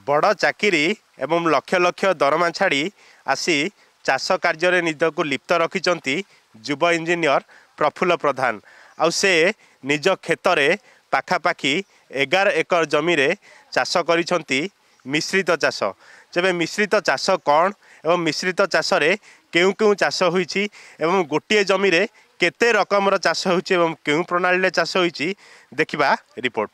बड़ चाकरी एवं लक्ष लक्ष दरमा छाड़ी आसी चाष कार्य निज को लिप्त रखिंट युव इंजीनियर प्रफुल्ल प्रधान आउ से निज क्षेत्र में पाखापाखि 11 एकर जमी रे चाष करिसेंती मिश्रित चाष। जब मिश्रित चाष कौन एवं मिश्रित चाष रे केउ केउ चाष होईची एवं गोटे जमी रे केते रकमर चाष होईची एवं केउ प्रणाली चाष होईची देखिबा रिपोर्ट।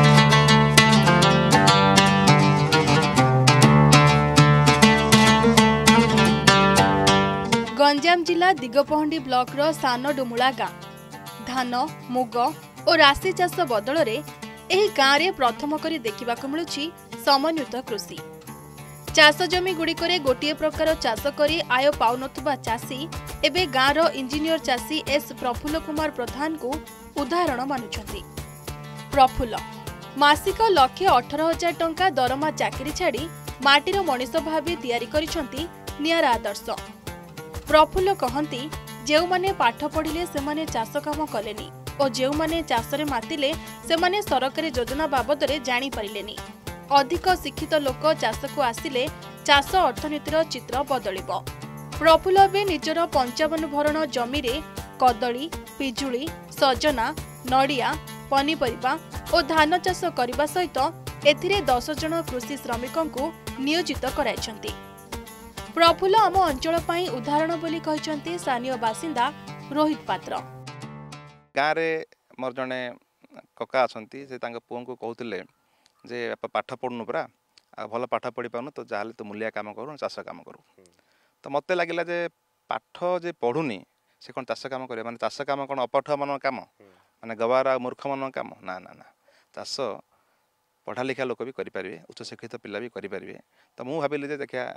गंजाम जिला दिगपहंडी ब्लॉक रो सान डुमुला गाँ धान मुग और राशि चाष बदल रे एही गाँ रे प्रथम करी देखिबाकु मिलुछि समन्वित कृषि। चाष जमी गुड़िकरे गोटे प्रकार चाष करी आय पाउनथुबा चाषी एबे गाँ रो इंजीनियर चाषी एस प्रफुल्ल कुमार प्रधान को उदाहरण मानुछंती। प्रफुल्ल मासिक लक्ष्य 18,000 टंका दरमा चाकरी छाड़ी माटीर मनीष भावे तैयारी करिसंती नियारा आदर्श। प्रफुल्ल कहती जो माने पाठ पढ़िले से माने चाष काम कलेनी और जो माने चाषरे मातिले से माने सरकारी योजना बाबद रे जानी परिलेनी। अधिक शिक्षित लोक चाष को आसिले चाष अर्थनीतिर चित्र बदलिबो। प्रफुल्ल बे निजर 55 भरण जमी रे कदली पिजुली सजना नड़िया पनीपरिबा और धान चाष करबा सहित एथिरे 10 जन कृषि श्रमिकों को नियोजित कराइछंती। प्रफुल्ल आम अंचल पाई उदाहरण बोली कहते स्थानीय बासिंदा रोहित पात्र। गाँव में मोर जड़े कका अच्छा से पुओं को कहते जे पाठ पढ़ुनु परा भल पाठ पढ़ी पाऊनु तो जहाँ तो मूलिया काम करूँ चाष काम करूँ। तो मत लगे जे पाठ जे पढ़ुनी से कौन चाष काम करे माने चाष काम कौन अपठुआ मन काम माने गवार मूर्ख मन काम ना ना ना चाष पढ़ा लिखा लोक भी करें उच्च शिक्षित पिला भी करें। तो मुझे भाविली जे देखिया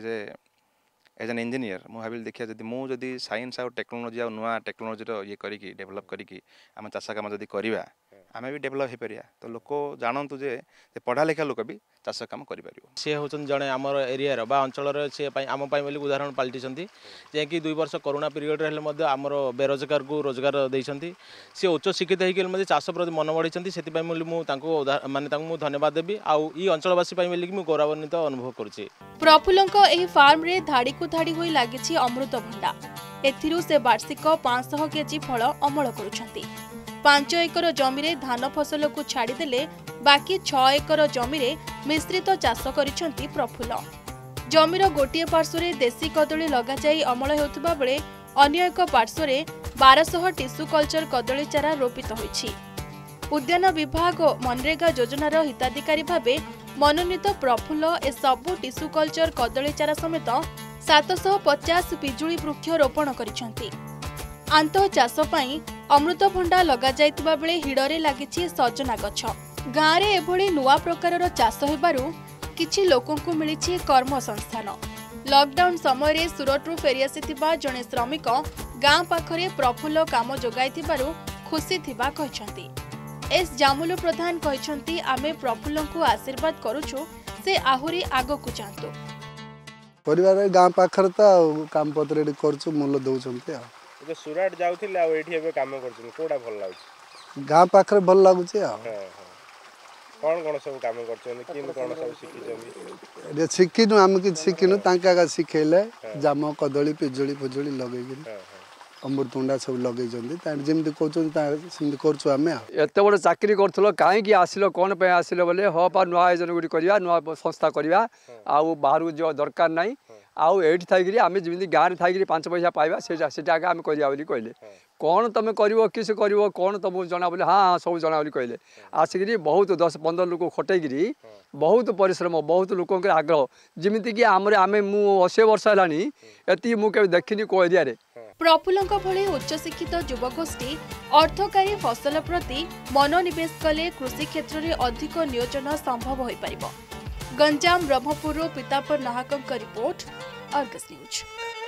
एज एन इंजीनियर मुझे भाविली देखिया जदि मुझे साइंस और टेक्नोलोजी और नुआ टेक्नोलोजी ये करी डेभलप करी आम चाष काम जदि करवा आम भी डेभलप हो पारिया। तो लोक जानतु जे पढ़ा लिखा लोक भी चाष काम कर सी हूँ जड़े आम एरिया अंचल सी आम उदाहरण पलटि कि 2 वर्ष कोरोना पीरियड रे आमर बेरोजगार को रोजगार देती सी उच्च शिक्षित होकर चाष प्रति मन बढ़ी से माने धन्यवाद देवी आउ अंचलवासी गौरवान्वित अनुभव करुच्ची। प्रफुल्ल एही फार्म रे धाड़ी को धाड़ी होई लागिछि अमृत भंडा। एथिरु से वार्षिक 500 केजी फल अमल करुछंती। 5 एकर जमी रे धान फसल को छाड़ी देले बाकी 6 एकर जमी रे मिश्रित चाष करिछंती प्रफुल्ल। जमीर गोटे पार्श्व रे देशी कदली लगा जाई अमल हेउतबा बेले अन्य एक पार्श्व रे 1200 टिश्यू कल्चर कदली चारा रोपित होईछि। उद्यान विभाग और मनरेगा योजनार हिताधिकारी भावे मनोनीत प्रफुल्ल ए सबु टिश्यू कल्चर कदली चारा समेत 750 पिजुली वृक्ष रोपण करिछंती। आंत चाष पई अमृत भंडा लगा जाइतबा बेले हिडरे लागिछि सजना गछ। गाँ रे एभली नुआ प्रकारर चाष हेबारु किछि लोकों को मिलिछि कर्म संस्थान। लॉकडाउन समय रे सुरतरु फेरी आसिथिबा जणे श्रमिक गाँ पाखरे प्रफुल्ल काम जोगाइथिबारु खुशी थिबा कहिसंती। एस जामुलु प्रधान कहिसंती आमे प्रफुल्ल को आशीर्वाद करूछु से आहुरी आगो को जांतु। परिवार गाँ पाखर त काम पत्र करछु मूल्य दउछंती। जो सुराट जाउथिले आ एठी एबे काम करछन कोडा भल लागुछ गाँ पाखर भल लागुछ। कौन कौन सब काम करछन किन कौन सब शिखिछन रे शिखिनु हम कि शिखिनु तांका शिखेले जाम कदली पिजुली फुजुली लगेगिन अमृतभंडा सब लगे जमी कहते करछु आमे एत बड़ चाकरी करथलो कहीं आसिल कौन पे आसिल बोले हाँ पा नुआ आयोजन गुड़ी करवा नुआ संस्था करवा आउ बाहर जो दरकार नहीं आउ एठी थाइकरी आमे जमी गाँव में थाइकरी 5 पैसा पाइबा सेटा आगे आम करिया बोली कहले कौन तुम कर किस कर कौन तुमको जना बोले हाँ हाँ सब जना बोली कहले आसिक बहुत 10-15 लोक खटेगिरी बहुत परिश्रम बहुत लोक आग्रह जमीती कि आम 80 वर्ष है एति मुझे देखनी को एरिया रे। प्रफुल्ल भली उच्च शिक्षित युवगोष्ठी अर्थकारी फसल प्रति मनोनिवेश कले कृषि क्षेत्र में अधिक नियोजन संभव हो पारिबो। गंजाम ब्रह्मपुर पितापर नाहकଙ୍କ रिपोर्ट अर्गस न्यूज।